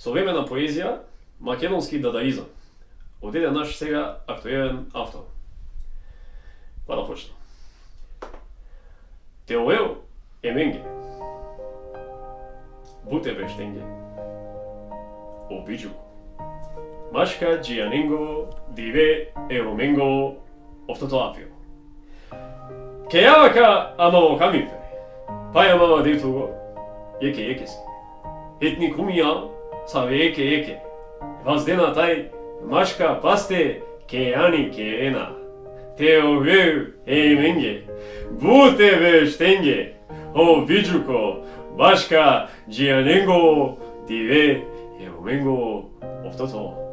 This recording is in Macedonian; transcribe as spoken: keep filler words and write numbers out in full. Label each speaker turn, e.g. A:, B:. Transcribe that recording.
A: Современа поезија, македонски дадаизам. Од еден наш сега актуелен автор. Па да почнем. Teovel, emenge, bute beshenge, обичуко. Машка джијаненго, диве ероменго, офтотоапио. Кејавака амаво камипе, паја мама дейтуго, еке еке се. Етни кумија, саве еке еке. Ваздена тај, машка пасте, кејани кеена. Teovel, emenge, bute beshenge, обичуко, машка джијаненго, диве ероменго, офтото